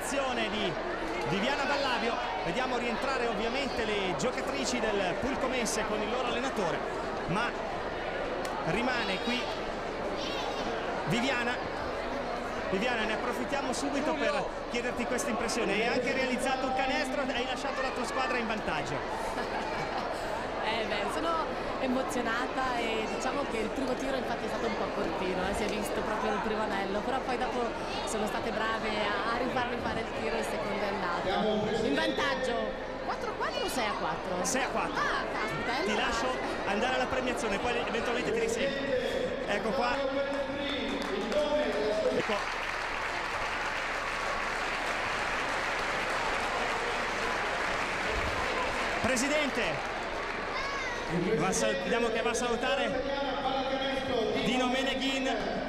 formazione di Viviana Vallavio. Vediamo rientrare ovviamente le giocatrici del Pulcomense con il loro allenatore, ma rimane qui Viviana. Viviana, ne approfittiamo subito per chiederti questa impressione. Hai anche realizzato un canestro e hai lasciato la tua squadra in vantaggio. Sono emozionata e diciamo che il primo tiro infatti è stato un po' cortino, si è visto proprio il primo anello, però poi dopo sono state brave a rifarmi fare il tiro e il secondo è andato. In vantaggio 4-4 o 6-4? 6-4. Ah, caspita, Ti lascio andare alla premiazione, poi eventualmente ti risenti. Ecco qua. Ecco. Presidente, vediamo che va a salutare Dino Meneghin.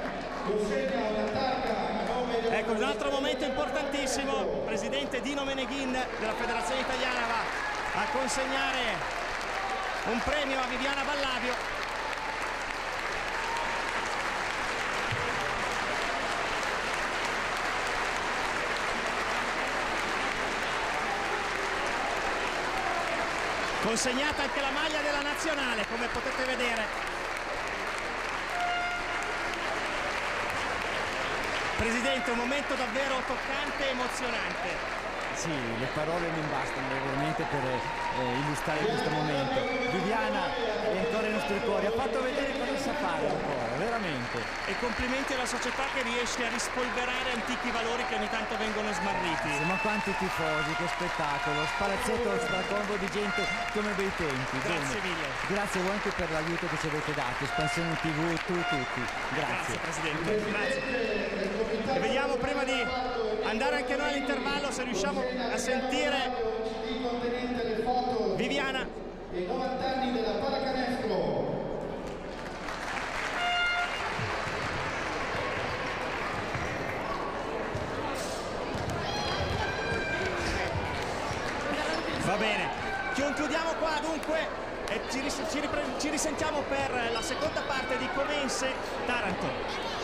Ecco, un altro momento importantissimo. Presidente Dino Meneghin della Federazione Italiana va a consegnare un premio a Viviana Vallavio. Consegnata anche la maglia della nazionale, come potete vedere. Presidente, un momento davvero toccante e emozionante. Sì, le parole non bastano veramente per illustrare questo momento. Viviana è ancora ai nostri cuori, ha fatto vedere cosa sa fare ancora, veramente. E complimenti alla società che riesce a rispolverare antichi valori che ogni tanto vengono smarriti. Sì, ma quanti tifosi, che spettacolo, spalazzetto stracolmo di gente come bei tempi. Grazie mille. Grazie voi anche per l'aiuto che ci avete dato, Espansione TV, tutti. Grazie. Grazie Presidente, grazie. E vediamo prima di andare anche noi all'intervallo se riusciamo a sentire Viviana. I 90 anni della pallacanestro. Va bene, concludiamo qua dunque e ci risentiamo per la seconda parte di Comense Taranto.